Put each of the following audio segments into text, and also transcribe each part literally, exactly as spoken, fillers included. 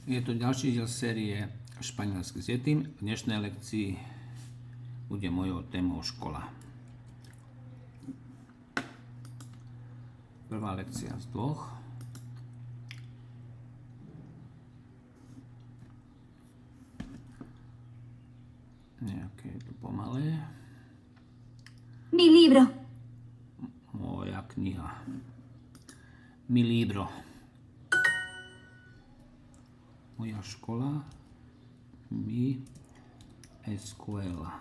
Je to ďalší diel série Španielsky s Yetim. V dnešnej lekcii bude mojou témou škola. Prvá lekcia z dvoch. Nejaké je tu pomalé. Mi libro. Moja kniha. Mi libro. Moja škola. Mi escuela.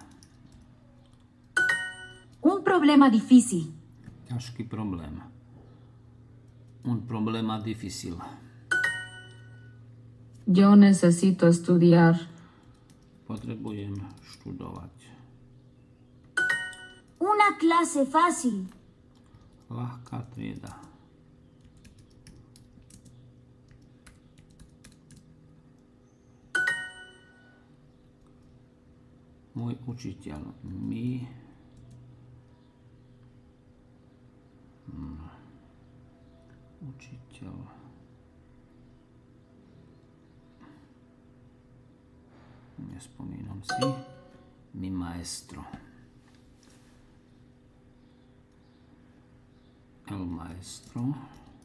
Un problema difícil. Ťažký problém. Un problema difícil. Yo necesito estudiar. Potrebujem študovať. Una clase fácil. Ľahká trieda. Môj učiteľ. Mi. Hmm. Učiteľ. Nespomínam si. Mi maestro. El maestro.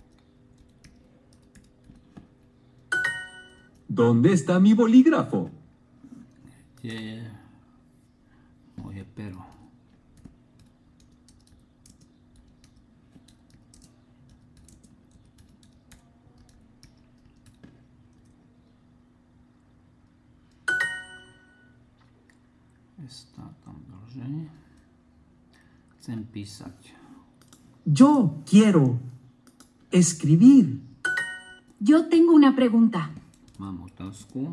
¿Dónde está mi bolígrafo? Kde je moje pero? Está tam dlžej. Chcem písať. Yo quiero escribir. Yo tengo una pregunta. Mám otázku.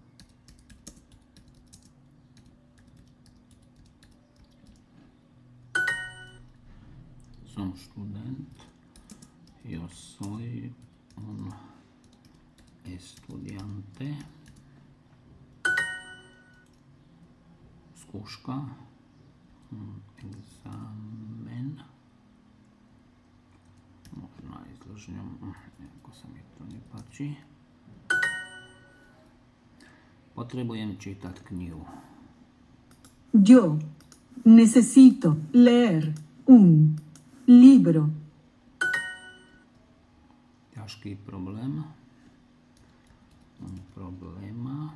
Som študent. Yo soy un estudiante. Skúška. Examen. Možno aj s dlžňom. Nejako sa mi to nepáči. Potrebujem čítať knihu. Yo necesito leer un libro. Ťažký problém. Un problema.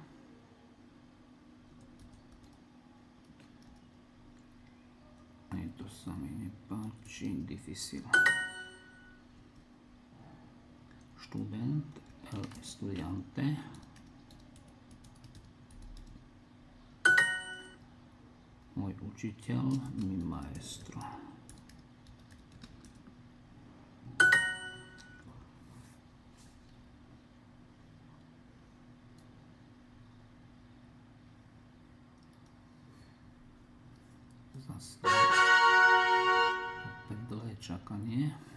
Aj to sa mi nepáči. Difícil. Študent. El estudiante. Môj učiteľ. Mi maestro. Zase opäť dlhé čakanie.